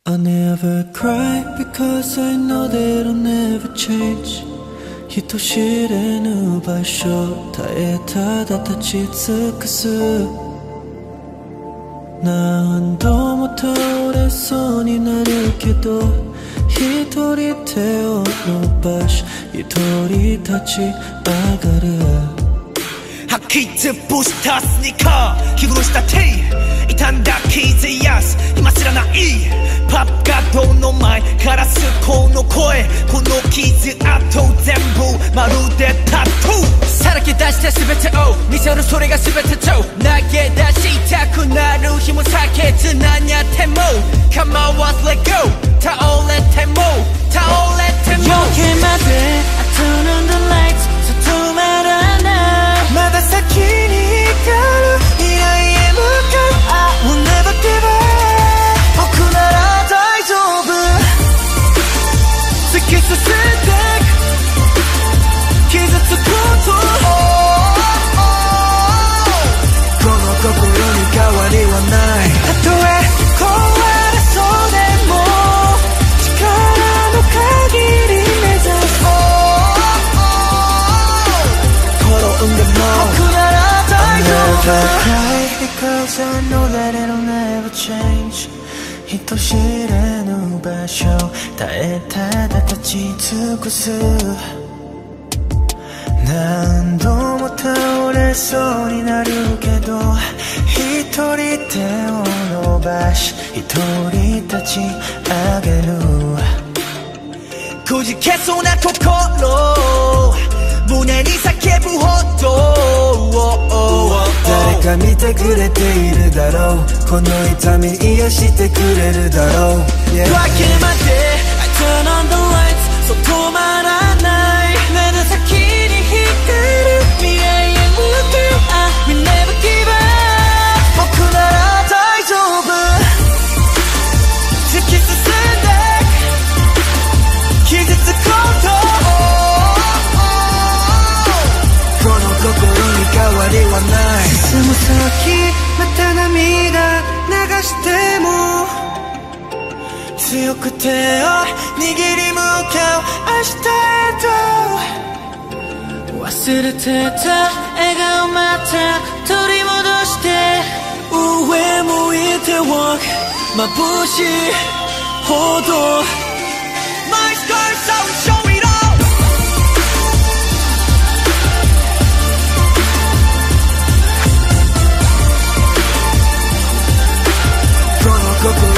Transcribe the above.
I never cry because I know that I'll never change 人知れぬ場所耐えただ立ち尽くす何度も倒れそうになるけど一人手を伸ばし一人立ち上がる 핫키즈 부스터 스니커 기구로 스타트 이탄다 키즈야스 이마스라나이 밥가도 노마이 가라스 코노코에 코노키즈 아토 젠부 마루데 타투 살았게 다시 다 스베테오 미소는 소리가 스베테토 나게 다시 타쿠 나루 힘을 사게 드나냐 테모 Come on let's let go 타올레 테모 타올레 테모 You came my day I turn on the lights so don't matter now まだ先に光る未来へ向かう I will never give up 僕なら大丈夫突き進んで傷つくことこの心に変わりはないたとえ壊れそうでも力の限り目指す転んでも僕なら大丈夫 I'll never cry because I know that it'll never change 人知れぬ場所耐えただ立ち尽くす何度も倒れそうになるけど一人手を伸ばし一人立ち上げるくじけそうな心胸に叫ぶほど誰か見てくれているだろうこの痛み癒してくれるだろう yeah. 分けまで I turn on the lights そう止まらないまだ先に光る未来へ向かう I will never give up 僕なら大丈夫突き進んで傷つくことこの心に変わりはない進む先また涙流しても強く手を握り向かう明日へと忘れてた笑顔また取り戻して上向いて walk 眩しいほど My scar so show it all心に